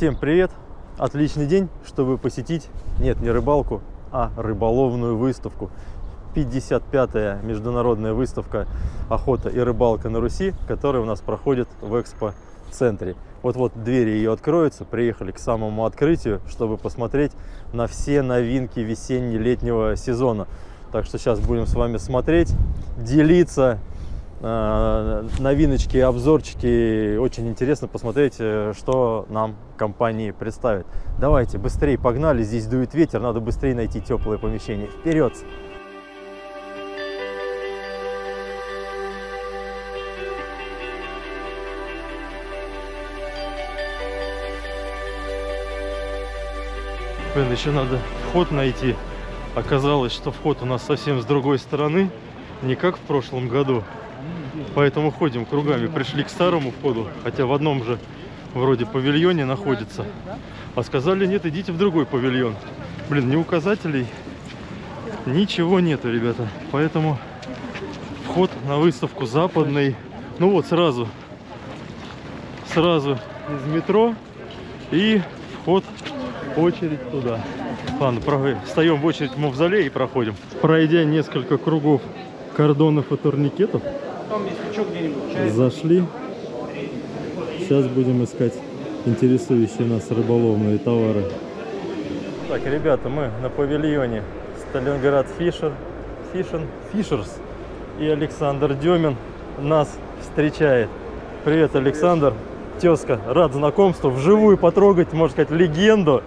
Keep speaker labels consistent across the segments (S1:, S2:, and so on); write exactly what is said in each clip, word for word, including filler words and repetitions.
S1: Всем привет! Отличный день, чтобы посетить, нет, не рыбалку, а рыболовную выставку. пятьдесят пятая международная выставка «Охота и рыбалка на Руси», которая у нас проходит в экспо-центре. Вот-вот двери ее откроются, приехали к самому открытию, чтобы посмотреть на все новинки весенне-летнего сезона. Так что сейчас будем с вами смотреть, делиться, э, новиночки, обзорчики. Очень интересно посмотреть, что нам компании представят. Давайте, быстрее погнали, здесь дует ветер, надо быстрее найти теплое помещение. Вперед! Блин, еще надо вход найти. Оказалось, что вход у нас совсем с другой стороны, не как в прошлом году. Поэтому ходим кругами. Пришли к старому входу, хотя в одном же вроде павильоне находится. А сказали, нет, идите в другой павильон. Блин, ни указателей, ничего нету, ребята. Поэтому вход на выставку западный. Ну вот, сразу, сразу из метро и вход. Очередь туда. Ладно, встаем в очередь в мавзолей и проходим. Пройдя несколько кругов кордонов и турникетов, зашли. Сейчас будем искать интересующие нас рыболовные товары. Так, ребята, мы на павильоне Сталинград Фишер, Фишен, Фишерс, и Александр Демин нас встречает. Привет, Александр. Тезка, рад знакомству, вживую потрогать, можно сказать, легенду.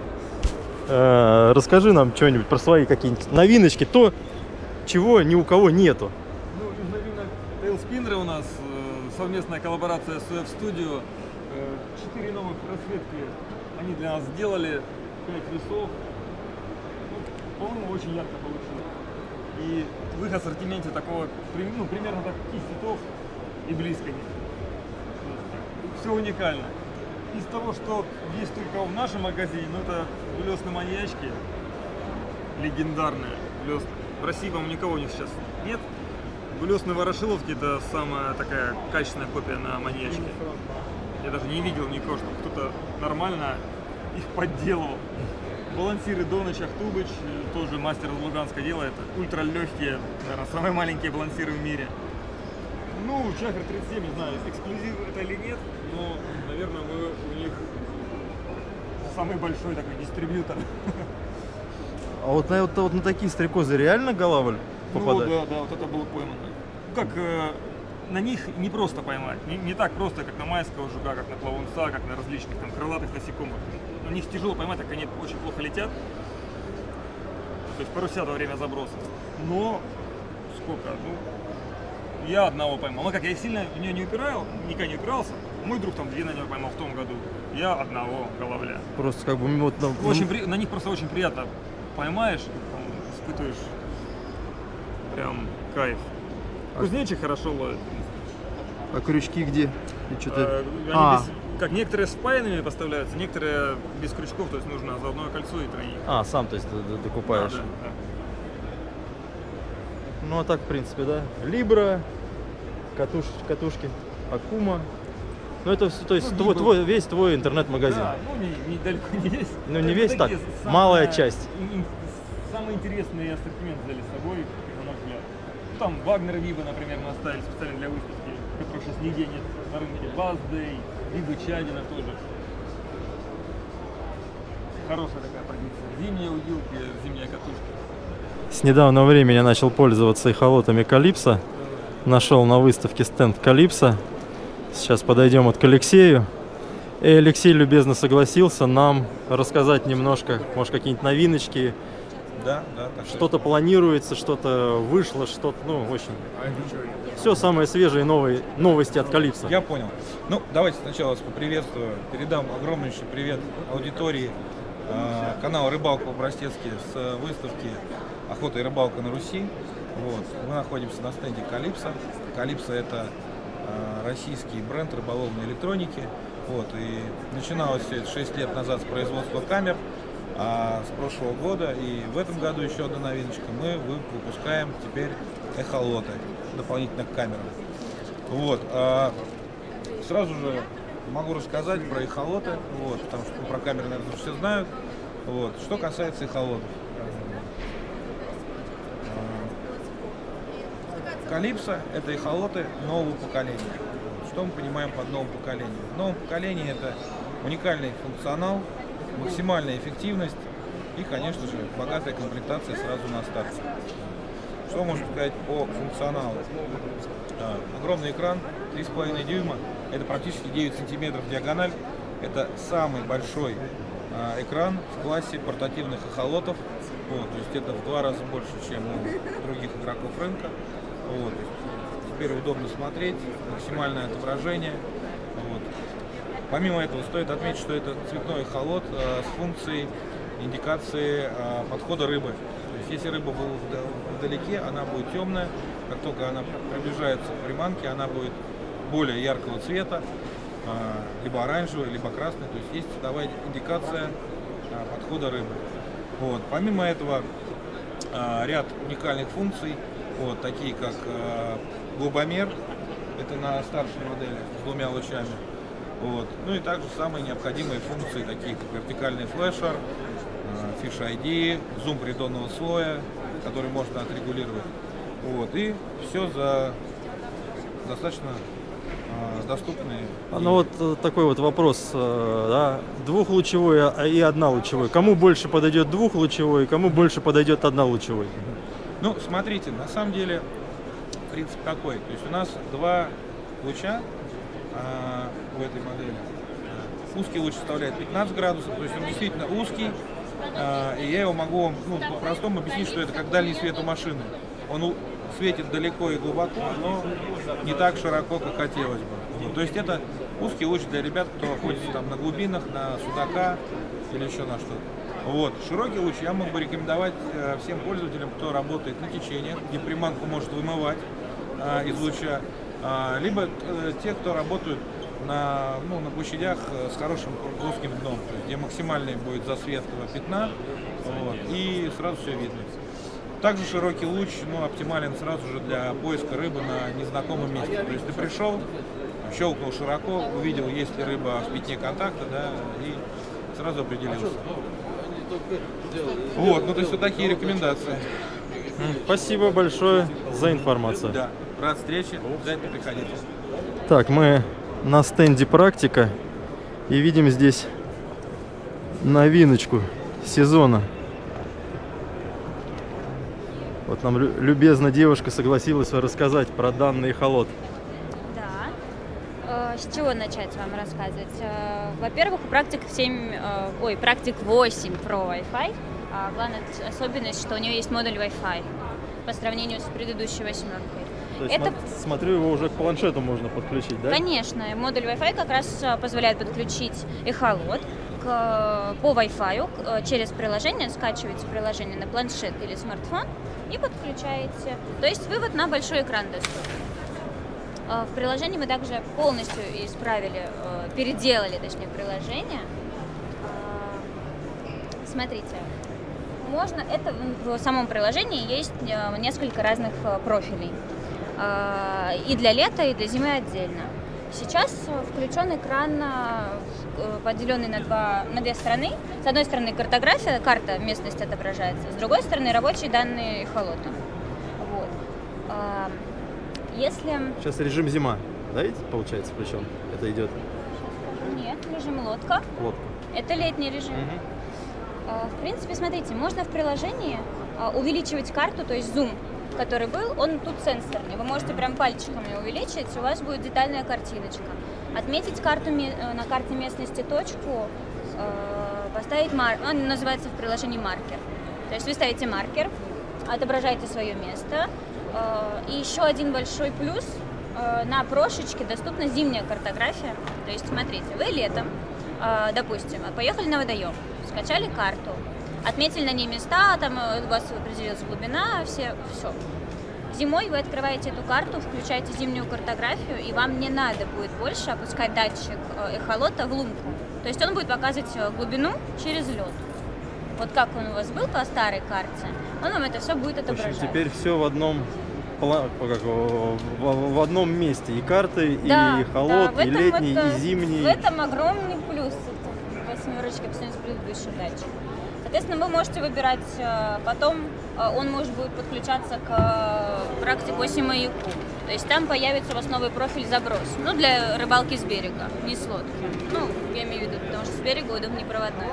S1: Э, расскажи нам что-нибудь про свои какие-нибудь новиночки, то, чего ни у кого нету.
S2: Ну, из новинок тейлспиннеры у нас, совместная коллаборация с ю эф Studio. Четыре новых расцветки они для нас сделали, пять весов. Ну, по-моему, очень ярко получилось. И в их ассортименте такого, ну, примерно таких цветов и близко нет. Все уникально. Из того, что есть только в нашем магазине, ну это блесны маньячки, легендарные блесны. В России, по-моему, никого у них сейчас нет. Блесны ворошиловки — это самая такая качественная копия на маньячке. Я даже не видел никого, чтобы кто-то нормально их подделывал. Балансиры Доныч Ахтубыч, тоже мастер из Луганска делает. Ультра легкие, наверное, самые маленькие балансиры в мире. Ну, Чакр тридцать семь, не знаю, эксклюзив это или нет, но, наверное, мы у них самый большой такой дистрибьютор.
S1: А вот на, вот, вот на такие стрекозы реально голавль попадает?
S2: Ну, да, да, вот это было поймано. Как э, на них не просто поймать, не, не так просто, как на майского жука, как на плавунца, как на различных там крылатых насекомых. На них тяжело поймать, так они очень плохо летят. То есть парусят во время заброса. Но сколько? Ну, я одного поймал. Ну как, я сильно в нее не упирал, никогда не упирался. Мой друг там две на нее поймал в том году. Я одного головля.
S1: Просто как бы вот там...
S2: Очень при... На них просто очень приятно поймаешь, там, испытываешь прям кайф. Кузнечик хорошо ловит.
S1: А крючки где?
S2: А, они а. без... Как некоторые с паянами поставляются, некоторые без крючков, то есть нужно за одно кольцо и тройник.
S1: А, сам, то есть докупаешь. Да, да, да. Ну а так, в принципе, да. Либра, катуш, катушки, Акума. Ну это, то есть, ну, твой, твой, весь твой интернет-магазин. Да,
S2: ну не, недалеко не весь.
S1: Ну не весь, так, самая, малая часть.
S2: Самый интересный ассортимент взяли с собой, на наш взгляд. Там Вагнер Виба, например, мы оставили специально для выставки, которых сейчас нигде нет на рынке. Баздей, Виба Чадина тоже. Хорошая такая позиция. Зимние удилки, зимняя катушка.
S1: С недавнего времени я начал пользоваться эхолотами Калипсо. Нашел на выставке стенд Калипсо. Сейчас подойдем вот к Алексею. И Алексей любезно согласился нам рассказать немножко, может, какие-нибудь новиночки.
S3: Да, да.
S1: Что-то планируется, что-то вышло, что-то, ну, в общем, все самые свежие новые новости от Калипсо.
S3: Я понял. Ну, давайте сначала вас поприветствую. Передам огромнейший привет аудитории э, канала Рыбалка по-простецки с выставки «Охота и рыбалка на Руси». Вот. Мы находимся на стенде Калипсо. Калипсо — это э, российский бренд рыболовной электроники. Вот. И начиналось все это шесть лет назад с производства камер. А с прошлого года и в этом году еще одна новиночка. Мы выпускаем теперь эхолоты дополнительно к камерам. Вот. А сразу же могу рассказать про эхолоты, вот, потому что про камеры, наверное, все знают. Вот. Что касается эхолотов. Калипсо – это эхолоты нового поколения. Что мы понимаем под новым поколением? В новом поколении это уникальный функционал, максимальная эффективность и, конечно же, богатая комплектация сразу на старте. Что можно сказать по функционалу? Огромный экран, три с половиной дюйма, это практически девять сантиметров диагональ. Это самый большой экран в классе портативных эхолотов. Вот, то есть это в два раза больше, чем у других игроков рынка. Вот. Теперь удобно смотреть, максимальное отображение. Вот. Помимо этого, стоит отметить, что это цветной эхолот э, с функцией индикации э, подхода рыбы. То есть, если рыба была вдалеке, она будет темная. Как только она приближается к приманке, она будет более яркого цвета, э, либо оранжевая, либо красная. То есть есть цветовая индикация э, подхода рыбы. Вот. Помимо этого, э, ряд уникальных функций. Вот, такие как э, глубомер, это на старшей модели с двумя лучами. Вот. Ну и также самые необходимые функции, такие как вертикальный флешер, э, Fish ай ди, зум придонного слоя, который можно отрегулировать. Вот. И все за достаточно э, доступные.
S1: Ну вот э, такой вот вопрос, э, да, двухлучевой и однолучевой. Кому больше подойдет двухлучевой, кому больше подойдет однолучевой?
S3: Ну, смотрите, на самом деле принцип какой. То есть у нас два луча а, в этой модели. Узкий луч составляет пятнадцать градусов, то есть он действительно узкий. А, и я его могу ну, по-простому объяснить, что это как дальний свет у машины. Он светит далеко и глубоко, но не так широко, как хотелось бы. То есть это узкий луч для ребят, кто охотится там на глубинах, на судака или еще на что-то. Вот. Широкий луч я мог бы рекомендовать э, всем пользователям, кто работает на течениях, где приманку может вымывать э, из луча, э, либо э, те, кто работают на, ну, на площадях э, с хорошим плоским дном, то есть, где максимальный будет засвет пятна, вот, и сразу все видно. Также широкий луч ну, оптимален сразу же для поиска рыбы на незнакомом месте. То есть ты пришел, щелкнул широко, увидел, есть ли рыба в пятне контакта, да, и сразу определился. Вот, ну то есть вот такие рекомендации.
S1: Спасибо большое за информацию.
S3: Да, рад встрече, обязательно приходите.
S1: Так, мы на стенде «Практика» и видим здесь новиночку сезона. Вот нам любезно девушка согласилась рассказать про данный эхолот.
S4: С чего начать вам рассказывать? Во-первых, у Practic семь, ой, Practic восемь Pro Wi-Fi. Главная особенность, что у нее есть модуль Wi-Fi по сравнению с предыдущей восьмеркой.
S1: То есть,
S4: Это...
S1: смотрю, его уже к планшету можно подключить, да?
S4: Конечно, модуль Wi-Fi как раз позволяет подключить эхолот к, по Wi-Fi через приложение, скачиваете приложение на планшет или смартфон и подключаете. То есть вывод на большой экран доступен. В приложении мы также полностью исправили, переделали, точнее, приложение. Смотрите, можно, это в самом приложении есть несколько разных профилей. И для лета, и для зимы отдельно. Сейчас включен экран, поделенный на, два, на две стороны. С одной стороны картография, карта местности отображается, с другой стороны рабочие данные эхолота. Вот. Если...
S1: Сейчас режим зима, да, получается, включен? Это идет?
S4: Нет, режим лодка.
S1: Лодка.
S4: Это летний режим. Угу. В принципе, смотрите, можно в приложении увеличивать карту, то есть зум, который был, он тут сенсорный. Вы можете прям пальчиками увеличить, у вас будет детальная картиночка. Отметить карту на карте местности точку, поставить маркер, он называется в приложении маркер. То есть вы ставите маркер, отображаете свое место. И еще один большой плюс, на прошечке доступна зимняя картография. То есть, смотрите, вы летом, допустим, поехали на водоем, скачали карту, отметили на ней места, там у вас определилась глубина, все, все. Зимой вы открываете эту карту, включаете зимнюю картографию, и вам не надо будет больше опускать датчик эхолота в лунку. То есть он будет показывать глубину через лед. Вот как он у вас был по старой карте, он вам это все будет отображать.
S1: В общем, теперь все в одном пла- как, в, в одном месте и карты,
S4: Да,
S1: и
S4: да,
S1: холод,
S4: в
S1: и
S4: этом
S1: летний,
S4: вот, э,
S1: и зимний.
S4: В этом огромный плюс восьмерочки по сравнению с предыдущим датчиком. Соответственно, вы можете выбирать э, потом, э, он может будет подключаться к э, практик восемь маяку. То есть там появится у вас новый профиль заброс. Ну, для рыбалки с берега, не с лодки. Ну, я имею в виду, потому что с берега удобнее проводной.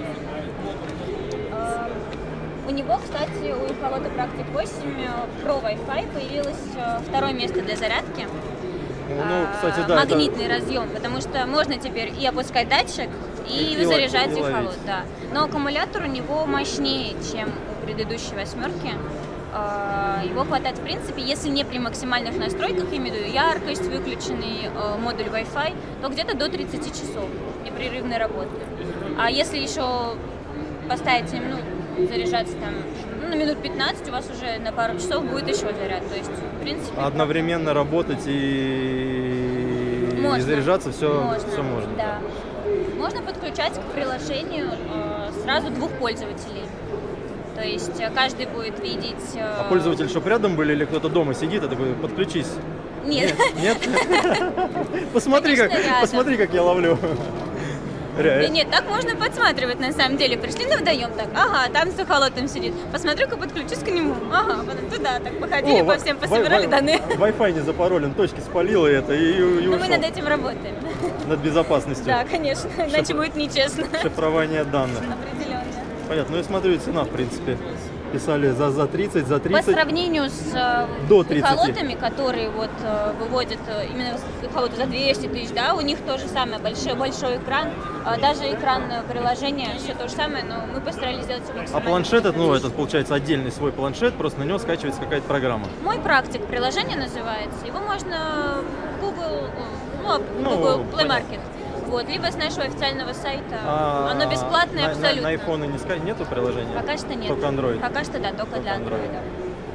S4: Э, у него, кстати, у Эхолота Практик восемь про Wi-Fi появилось э, второе место для зарядки.
S1: Ну, кстати, да,
S4: магнитный это... разъем, потому что можно теперь и опускать датчик, и, и заряжать
S1: и
S4: эхолот, да. Но аккумулятор у него мощнее, чем у предыдущей восьмерки. Его хватает, в принципе, если не при максимальных настройках, я имею в виду яркость, выключенный модуль Wi-Fi, то где-то до тридцати часов непрерывной работы. А если еще поставить, ну, заряжаться там ну, на минут пятнадцать, у вас уже на пару часов будет еще заряд. То есть, в принципе...
S1: Одновременно работать и,
S4: можно.
S1: и заряжаться все
S4: можно.
S1: Все можно.
S4: Да. Можно подключать к приложению э, сразу двух пользователей. То есть э, каждый будет видеть... Э...
S1: А пользователи, чтобы рядом были, или кто-то дома сидит, это такой, подключись.
S4: Нет.
S1: Нет? Посмотри, как, посмотри, как я ловлю.
S4: Да нет, так можно подсматривать на самом деле. Пришли на водоем, так, ага, там с эхолотом сидит. Посмотрю-ка, подключусь к нему. Ага, потом туда, так походили,
S1: О,
S4: по всем пособирали данные.
S1: Wi-Fi не запаролен, точки спалила это и, и
S4: Но
S1: ушел.
S4: мы над этим работаем.
S1: Над безопасностью.
S4: Да, конечно, иначе будет нечестно.
S1: Шифрование данных.
S4: Определенно.
S1: Понятно, ну и смотрю, цена, в принципе. Писали за, за тридцать, за тридцать.
S4: По сравнению с э,
S1: До тридцати.
S4: эхолотами, которые вот э, выводят э, именно с эхолота за двести тысяч, да, у них то же самое, большой, большой экран, э, даже экран приложения, все то же самое, но мы постарались сделать все
S1: А
S4: максимально.
S1: планшет, это, ну, этот, получается, отдельный свой планшет, просто на него скачивается какая-то программа.
S4: Мой практик приложение называется, его можно в Google, ну,
S1: Ну,
S4: Google Play
S1: понятно.
S4: Market. Вот, либо с нашего официального сайта.
S1: А,
S4: Оно бесплатное
S1: на,
S4: абсолютно.
S1: На, на iPhone не ска... нету приложения?
S4: Пока что нет.
S1: Только Android?
S4: Пока что да, только,
S1: Только
S4: для
S1: Android.
S4: Android.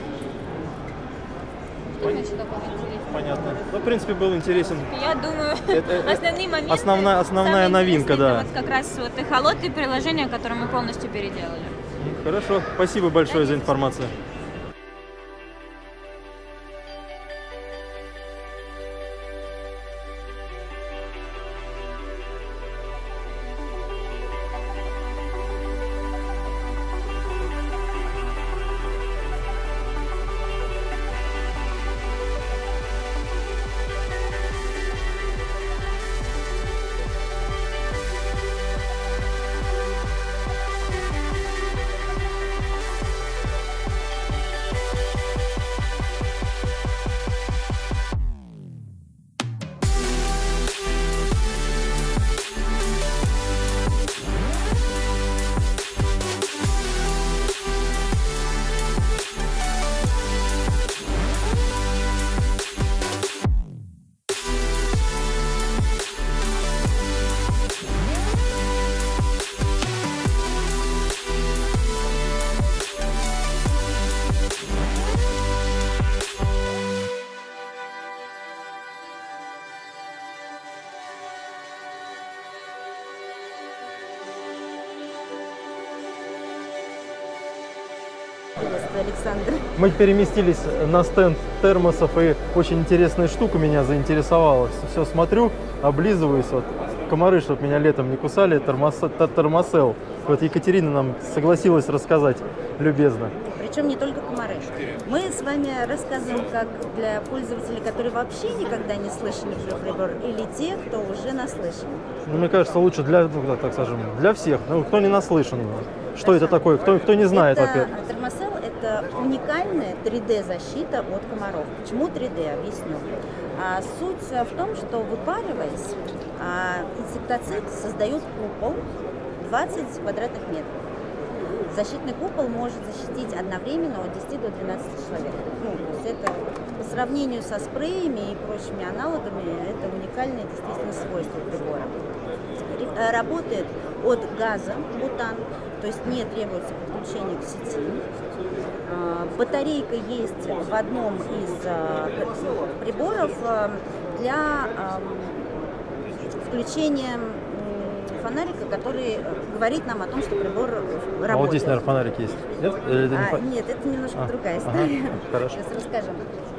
S4: Что еще такого интересного?
S1: Понятно. Ну, в принципе, был интересен.
S4: Я думаю,
S1: Это-
S4: основные моменты.
S1: основная- основная
S4: самые
S1: новинка,
S4: интересные,
S1: да.
S4: это вот как раз вот эхолот и приложение, которое мы полностью переделали.
S1: Хорошо, спасибо большое за информацию.
S5: Александр.
S1: Мы переместились на стенд термосов, и очень интересная штука меня заинтересовала. Все смотрю, облизываюсь. Вот. Комары, чтобы меня летом не кусали, термосел. Вот Екатерина нам согласилась рассказать любезно.
S5: Причем не только комары. Мы с вами рассказываем как для пользователей, которые вообще никогда не слышали про прибор, или те, кто уже наслышан.
S1: Ну, мне кажется, лучше для, ну, так скажем, для всех, ну, кто не наслышан. Что это такое, кто, кто не знает,
S5: это,
S1: во-первых.
S5: Термосел – это уникальная три дэ защита от комаров. Почему три дэ? Объясню. А, суть в том, что выпариваясь, а, инсектоцид создает купол двадцать квадратных метров. Защитный купол может защитить одновременно от десяти до двенадцати человек. Ну, то есть это по сравнению со спреями и прочими аналогами, это уникальное действительно свойство прибора. Работает от газа бутан, то есть не требуется подключение к сети. Батарейка есть в одном из приборов для включения фонарика, который говорит нам о том, что прибор работает.
S1: А вот здесь, наверное, фонарик есть. Нет? Или это не
S5: А,
S1: фо-
S5: нет, это немножко
S1: А,
S5: другая
S1: ага,
S5: история.
S1: хорошо.
S5: Сейчас расскажем.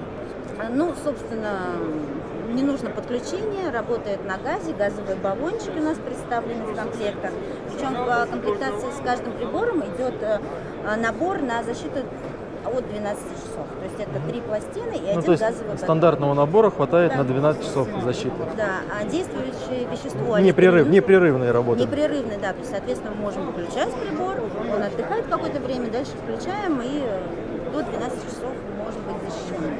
S5: А, Ну, собственно, не нужно подключение, работает на газе, газовые баллончики у нас представлены в комплектах. Причем в комплектации с каждым прибором идет э, набор на защиту от двенадцати часов. То есть это три пластины и
S1: Ну,
S5: один
S1: то есть
S5: газовый баллон.
S1: стандартного набора хватает
S5: Да.
S1: на двенадцать часов защиты.
S5: Да, а действующее вещество...
S1: Непрерыв,
S5: алитрин-
S1: непрерывная работа.
S5: Непрерывный, да. То есть, соответственно, мы можем выключать прибор, он отдыхает какое-то время, дальше включаем, и э, до двенадцати часов может быть защищен.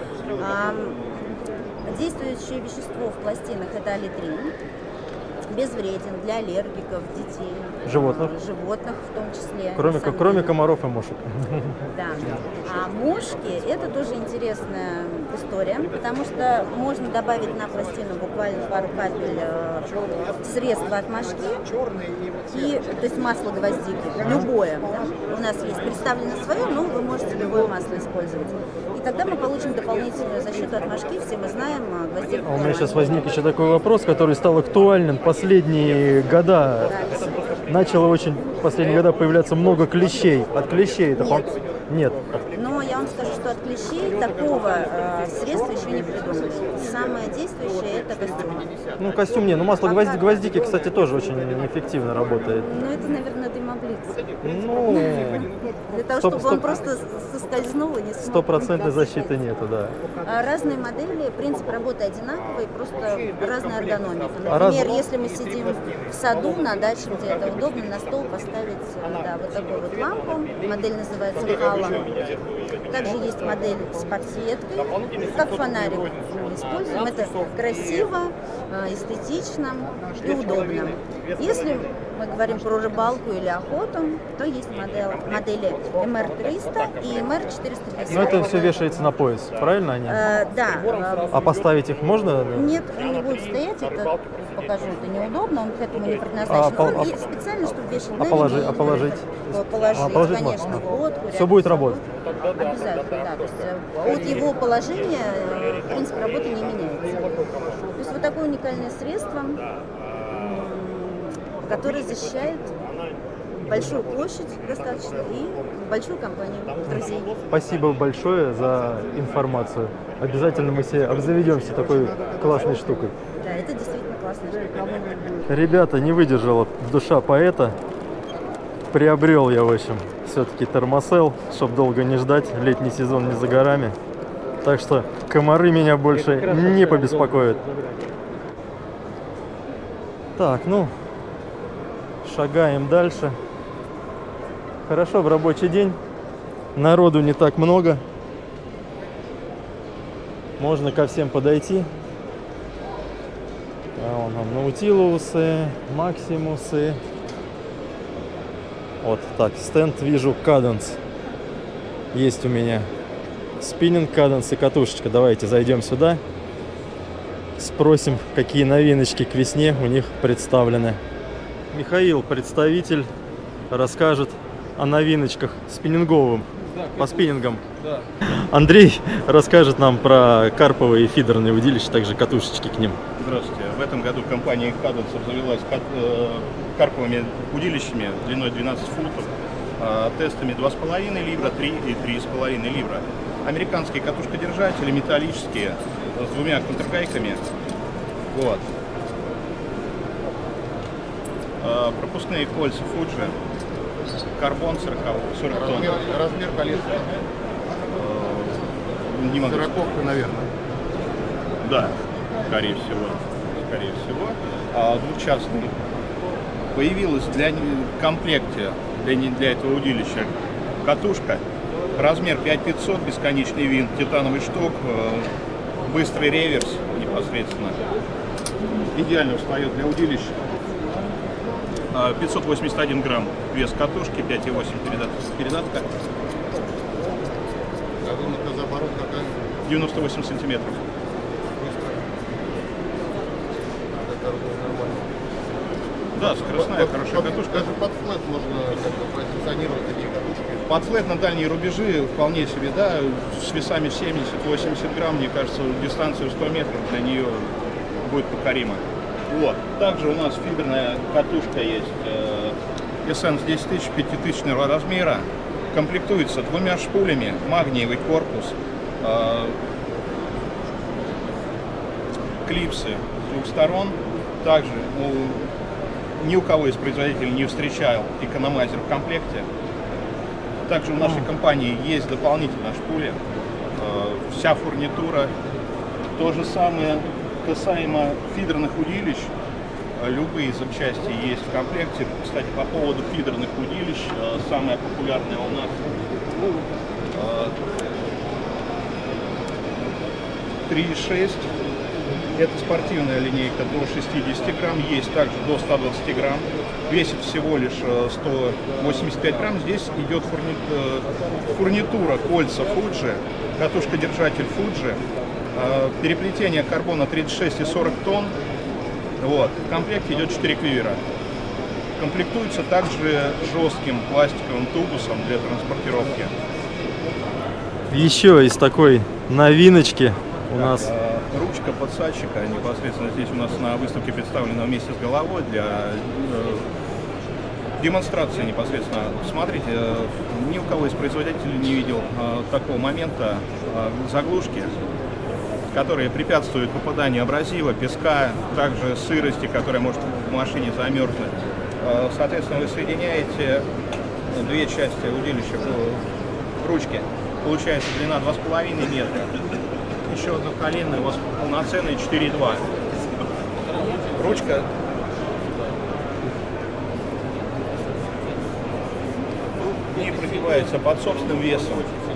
S5: А, действующее вещество в пластинах – это алитрин. Безвреден для аллергиков, детей,
S1: Животных.
S5: э, животных в том числе.
S1: Кроме,
S5: несомненно.
S1: кроме комаров и мушек.
S5: Да. А мушки – это тоже интересная история, потому что можно добавить на пластину буквально пару капель э, средства от мошки, и, то есть масло гвоздики, любое. Да? У нас есть представлено свое, но вы можете любое масло использовать. И тогда мы получим дополнительную защиту от мошки. Все мы знаем, э, гвоздика.
S1: А у меня сейчас возник еще такой вопрос, который стал актуален последние года. Начало очень в последние года появляться много клещей. От клещей это
S5: Нет.
S1: пом- Нет.
S5: Но я вам скажу, что от клещей такого э, средства еще не придумали. Самое действующее – это костюм.
S1: Ну, костюм не, ну масло гвозди- гвоздики, кстати, тоже очень эффективно работает.
S5: Ну, это, наверное, дымоблиц.
S1: Ну,
S5: Для того,
S1: Стоп,
S5: чтобы
S1: стоп.
S5: он просто соскользнул и не смог.
S1: стопроцентной защиты нету, да.
S5: А разные модели, принцип работы одинаковый, просто разная эргономика.
S1: А
S5: Например,
S1: раз-
S5: если мы сидим в саду, на даче, где это удобно, на стол поставить да, вот такую вот лампу. Модель называется Хала. Также есть модель с подсветкой, как фонарик мы используем. Это красиво, э, эстетично и удобно. Если мы говорим про рыбалку или охоту, то есть модель, модели эм эр триста и эм эр четыреста пятьдесят.
S1: Но это все вешается на пояс, правильно они?
S5: Э, да. э,
S1: А поставить их можно?
S5: Нет, он не будет стоять, это покажу, это неудобно, он к этому не предназначен.
S1: А пол-
S5: Он и специально, чтобы вешать
S1: а
S5: на
S1: положи-
S5: ремень,
S1: а положить?
S5: э, Положить,
S1: А, положить
S5: конечно,
S1: можно?
S5: в лодку.
S1: Всё
S5: рядом
S1: будет
S5: с собой.
S1: работать?
S5: Обязательно, да. То есть э, от его положения э, принцип работы не меняется. То есть вот такое уникальное средство, м, которое защищает большую площадь достаточно и большую компанию друзей.
S1: Спасибо большое за информацию. Обязательно мы себе обзаведемся такой классной штукой.
S5: Да, это действительно классная штука.
S1: Ребята, не выдержала душа поэта. Приобрел я, в общем, все-таки термосел, чтобы долго не ждать. Летний сезон не за горами. Так что комары меня больше не побеспокоят. Так, ну, шагаем дальше. Хорошо, в рабочий день. Народу не так много. Можно ко всем подойти. А вон там наутилусы, максимусы. Вот так, стенд вижу, каденс. Есть у меня спиннинг, каденс и катушечка. Давайте зайдем сюда. Спросим, какие новиночки к весне у них представлены. Михаил, представитель, расскажет о новиночках спиннинговым, по спиннингам.
S3: Да.
S1: Андрей расскажет нам про карповые фидерные удилища, также катушечки к ним.
S6: Здравствуйте. В этом году компания Cadence обзавелась кат- э, карповыми удилищами длиной двенадцать футов, э, тестами два с половиной ливра, три и три с половиной ливра. Американские катушкодержатели, металлические, с двумя контргайками. Вот. Э, пропускные кольца Fuji, карбон сорок, сорок тонн.
S7: Размер, размер коллекции.
S6: Не могу сказать.
S7: Сороковка, наверное.
S6: Да, скорее всего. Скорее всего. А, двухчастный. Появилась для не- в комплекте для, не- для этого удилища катушка. Размер пять пятьсот, бесконечный винт, титановый шток, э, быстрый реверс непосредственно. Идеально встает для удилища. А, пятьсот восемьдесят один грамм вес катушки, пять и восемь передатка. передатка.
S7: А вымытка за оборот какая?
S6: девяносто восемь сантиметров.
S7: Это нормально.
S6: Да, скоростная,
S7: Под-
S6: хорошая
S7: под-
S6: катушка.
S7: Даже под флэт можно как-то позиционировать такие катушки.
S6: Под флэт на дальние рубежи вполне себе, да, с весами семьдесят-восемьдесят грамм, мне кажется, дистанцию сто метров для нее будет покорима. Вот. Также у нас фиберная катушка есть эс эн десять тысяч пятитысячного размера. Комплектуется двумя шпулями, магниевый корпус, э, клипсы с двух сторон. Также у, ни у кого из производителей не встречал экономайзер в комплекте. Также у нашей компании есть дополнительно шпули, э, вся фурнитура. То же самое касаемо фидерных удилищ. Любые запчасти есть в комплекте. Кстати, по поводу фидерных удилищ, самая популярная у нас три и шесть. Это спортивная линейка до шестидесяти грамм. Есть также до ста двадцати грамм. Весит всего лишь сто восемьдесят пять грамм. Здесь идет фурнитура кольца Fuji, катушка-держатель Fuji, переплетение карбона тридцать шесть и сорок тонн. Вот. В комплекте идет четыре квивера. Комплектуется также жестким пластиковым тубусом для транспортировки.
S1: Еще из такой новиночки у нас
S6: э, ручка подсадчика. Непосредственно здесь у нас на выставке представлена вместе с головой для э, демонстрации непосредственно. Смотрите, э, ни у кого из производителей не видел э, такого момента э, заглушки, которые препятствуют попаданию абразива, песка, также сырости, которая может в машине замерзнуть. Соответственно, вы соединяете две части удилища в ручке. Получается длина два с половиной метра. Еще одно колено у вас полноценное четыре и два. Ручка не прогибается под собственным весом.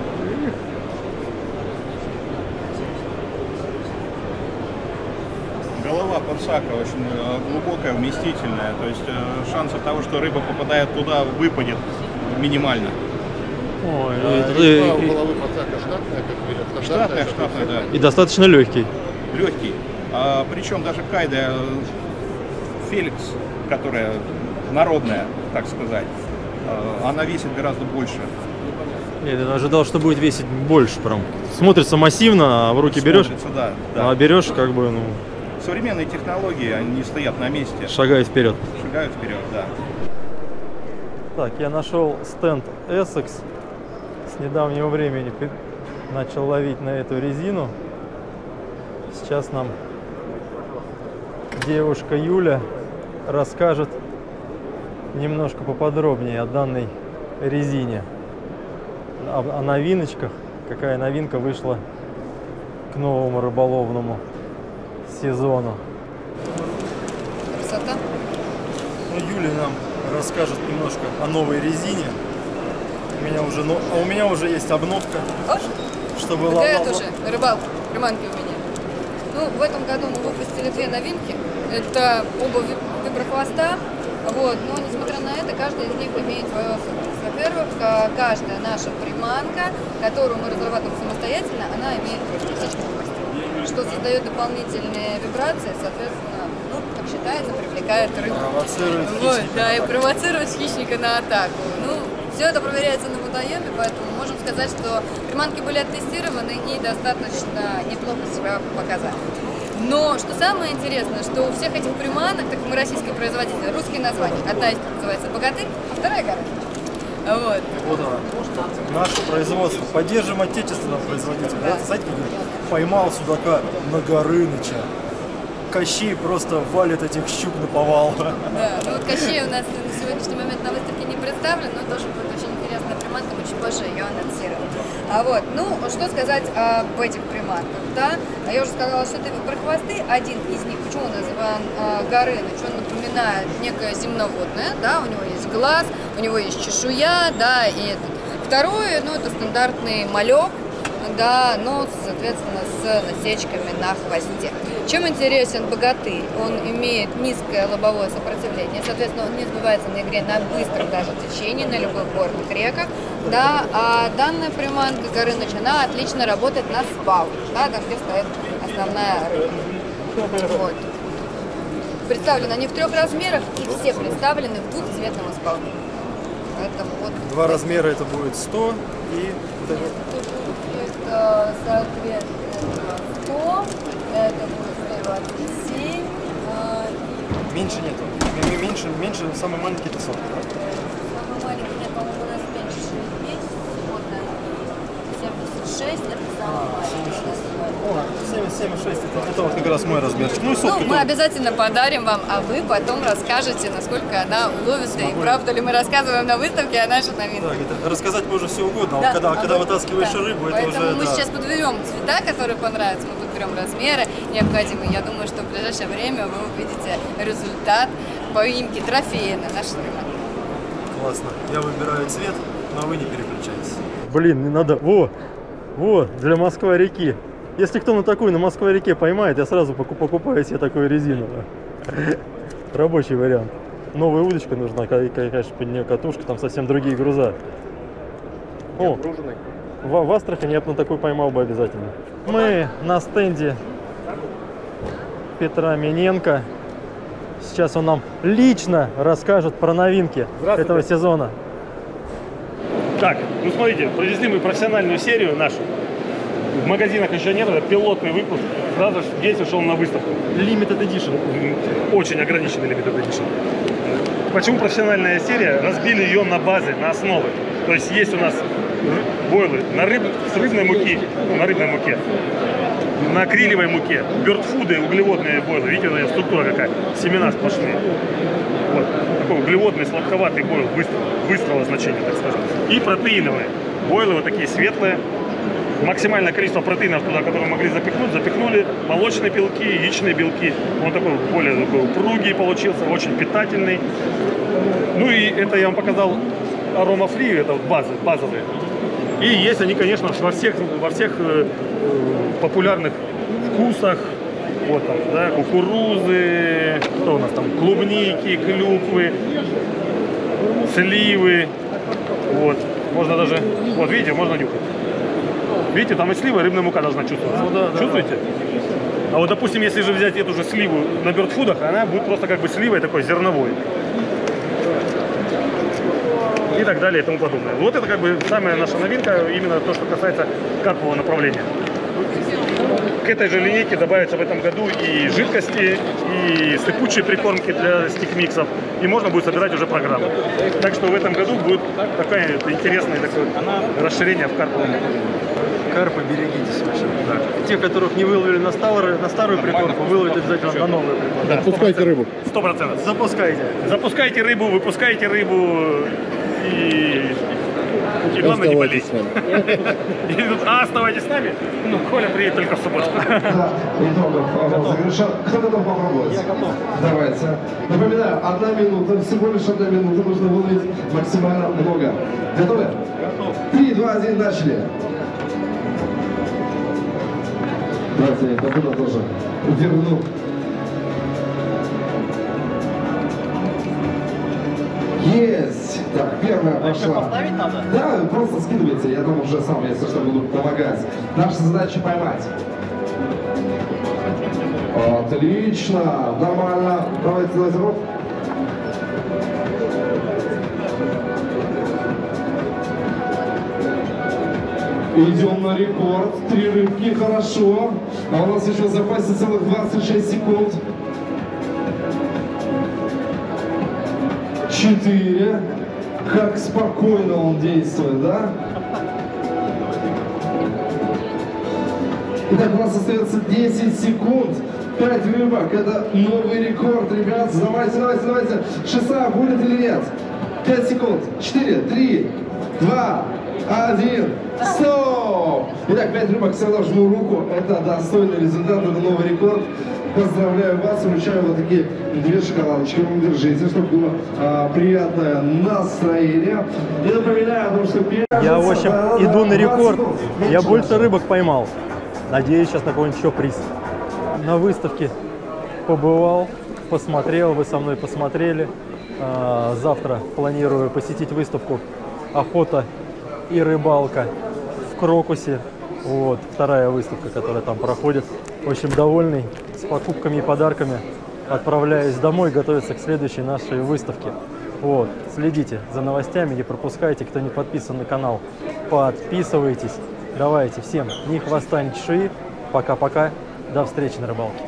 S6: Голова подсака очень глубокая, вместительная, то есть шансов того, что рыба попадает туда, выпадет минимально.
S1: Ой,
S7: А,
S1: и,
S7: резьба у
S1: и-
S7: головы подсака штатная, как говорят,
S6: Штатная, штатная, да.
S1: и достаточно легкий.
S6: Легкий. А, причем даже Кайда Феликс, которая народная, так сказать, а, она весит гораздо больше.
S1: Я ожидал, что будет весить больше прям. Смотрится массивно, а в руки берешь,
S6: Смотрится, да, да.
S1: а берешь как бы, ну,
S6: Современные технологии, они не стоят на месте,
S1: шагает вперед.
S6: шагают вперед, да.
S1: Так, я нашел стенд Essex. С недавнего времени пи- начал ловить на эту резину. Сейчас нам девушка Юля расскажет немножко поподробнее о данной резине, о, о новиночках, какая новинка вышла к новому рыболовному сезону.
S8: Красота.
S1: Ну, Юля нам расскажет немножко о новой резине. У меня уже, но, а у меня уже есть обновка,
S8: Ож?
S1: чтобы
S8: Да, я
S1: ловала-
S8: тоже. Рыбалка. Приманки у меня. Ну, в этом году мы выпустили две новинки. Это оба ви- виброхвоста. Вот. Но, несмотря на это, каждая из них имеет свою особенность. Во-первых, ка- каждая наша приманка, которую мы разрабатываем самостоятельно, она имеет частичку кости, что создает дополнительные вибрации, соответственно, ну, как считается, привлекает рыбу.
S1: Провоцирует
S8: Вот,
S1: хищника.
S8: да, и провоцирует хищника на атаку. Ну, все это проверяется на водоеме, поэтому можем сказать, что приманки были оттестированы и достаточно неплохо себя показали. Но что самое интересное, что у всех этих приманок, так как мы российский производитель, русские названия. Одна из них называется «Богатырь», а вторая «Горыныч». Вот.
S1: Вот она, наше производство. Поддержим отечественного производителя. Да. Знаете, как говорят, поймал судака на Горыныча. Кощей просто валит этих щук на повал.
S8: Да, ну вот Кощей у нас на сегодняшний момент на выставке не представлен, но тоже будет очень интересная приманка, мы чуть позже ее анонсируем. А вот, ну, что сказать об этих приманках, да? А я уже сказала, что это виброхвосты, один из них, почему он называем э, Горыныч, он напоминает некое земноводное, да, у него есть глаз, у него есть чешуя, да, и этот. Второе, ну, это стандартный малек, да, но, соответственно, с насечками на хвосте. Чем интересен богатырь? Он имеет низкое лобовое сопротивление, соответственно, он не сбивается на игре на быстром даже течении, на любых горных реках, да, а данная приманка Горыныч, она отлично работает на спал, да, там, где стоит основная рыба. Вот. Представлены они в трех размерах, и все представлены в двухцветном исполнении. Поэтому вот.
S1: Два размера это будет сто и...
S8: Тут будет, э, соответственно, сто, это будет сто двадцать семь, э,
S9: Меньше нету. Меньше, меньше, самый маленький это сотка, да?
S8: Самый маленький, нет, по-моему, у нас меньше есть. Вот, семьдесят шесть, это самый маленький.
S9: О, семьдесят шесть, это, это вот как раз мой размерчик. Ну и сотка.
S8: Ну, мы обязательно подарим вам, а вы потом расскажете, насколько она уловистая, и правда ли мы рассказываем на выставке о нашей новинке.
S9: Так, это рассказать можно все угодно,
S8: Да,
S9: а когда,
S8: а
S9: когда
S8: вот,
S9: вытаскиваешь
S8: да.
S9: рыбу, это
S8: Поэтому
S9: уже...
S8: мы
S9: да.
S8: сейчас подберем цвета, которые понравятся, мы подберем размеры необходимые. Я думаю, что в ближайшее время вы увидите результат поимки трофея на нашей рыбе.
S9: Классно. Я выбираю цвет, но вы не переключайтесь.
S1: Блин, не надо. Во! Во! Для Москва-реки. Если кто на такую на Москва-реке поймает, я сразу покупаю себе такую резину. Рабочий вариант. Новая удочка нужна, конечно, под нее катушка, там совсем другие груза. О, в, в Астрахани я бы на такую поймал бы обязательно. Мы на стенде Петра Миненко. Сейчас он нам лично расскажет про новинки этого сезона.
S10: Так, ну смотрите, привезли мы профессиональную серию нашу. В магазинах еще нет, это пилотный выпуск. Сразу же здесь ушел на выставку.
S1: Limited Edition.
S10: Очень ограниченный Limited Edition. Почему профессиональная серия? Разбили ее на базы, на основы. То есть есть у нас бойлы на рыб, с рыбной муки, ну, на рыбной муке, на акриловой муке, бёрдфуды, углеводные бойлы. Видите, у нее структура какая? Семена сплошные. Вот. Такой углеводный, сладковатый бойл, быстрого, быстрого значения, так скажем. И протеиновые. Бойлы вот такие светлые. Максимальное количество протеинов туда, которые могли запихнуть, запихнули. Молочные белки, яичные белки. Он такой более такой упругий получился, очень питательный. Ну и это я вам показал арома фри, это базы, базовые. И есть они, конечно, во всех, во всех э, популярных вкусах. Вот там, да, кукурузы, что у нас там, клубники, клюквы, сливы. Вот, можно даже, вот видите, можно нюхать. Видите, там и слива, и рыбная мука должна чувствоваться. Ну, да, чувствуете? Да, да. А вот, допустим, если же взять эту же сливу на бёрдфудах, она будет просто как бы сливой такой зерновой. И так далее, и тому подобное. Вот это как бы самая наша новинка, именно то, что касается карпового направления. К этой же линейке добавятся в этом году и жидкости, и сыпучие прикормки для стикмиксов, и можно будет собирать уже программу. Так что в этом году будет такое интересное такое расширение в карповом направлении.
S1: Карпы берегитесь. Да. Те, которых не выловили на старую, на старую прикормку, выловят обязательно на новую прикормку.
S10: Да,
S7: Запускайте рыбу.
S10: Сто процентов.
S1: Запускайте.
S10: Запускайте рыбу, выпускайте рыбу и, и главное не болейте. А оставайтесь с нами. Ну, Коля приедет только в субботу.
S11: Да, итогов завершен. Кто готов попробовать?
S1: Я готов.
S11: Давайте. Напоминаю, одна минута, всего лишь одна минута, нужно выловить максимально много. Готовы?
S1: Готов.
S11: Три, два, один, начали. Давайте я туда тоже верну. Есть! Так, первая пошла.
S1: Поставить надо?
S11: Да, просто скидывайте, я там уже сам, если что, буду помогать. Наша задача поймать. Отлично, нормально. Давайте, давайте, рук. Идем на рекорд. Три рыбки, хорошо. А у нас еще в запасе целых двадцать шесть секунд. Четыре. Как спокойно он действует, да? Итак, у нас остается десять секунд. пять рыбок. Это новый рекорд, ребят. Давайте, давайте, давайте. Шеста будет или нет? пять секунд. четыре, три, два, один. Стоп! Итак, пять рыбок, все равно жму руку. Это достойный результат, это новый рекорд. Поздравляю вас, вручаю вот такие две шоколадочки. Вы держите, чтобы было а, приятное настроение. И напоминаю о том, что
S1: я, в общем, иду на рекорд. Я больше рыбок поймал. Надеюсь, сейчас на какой-нибудь еще приз. На выставке побывал, посмотрел, вы со мной посмотрели. А, завтра планирую посетить выставку «Охота и рыбалка» в Крокусе. Вот, вторая выставка, которая там проходит. В общем, довольный, с покупками и подарками. Отправляюсь домой, готовиться к следующей нашей выставке. Вот, следите за новостями, не пропускайте. Кто не подписан на канал, подписывайтесь. Давайте всем ни хвоста, ни чешуи. Пока-пока. До встречи на рыбалке.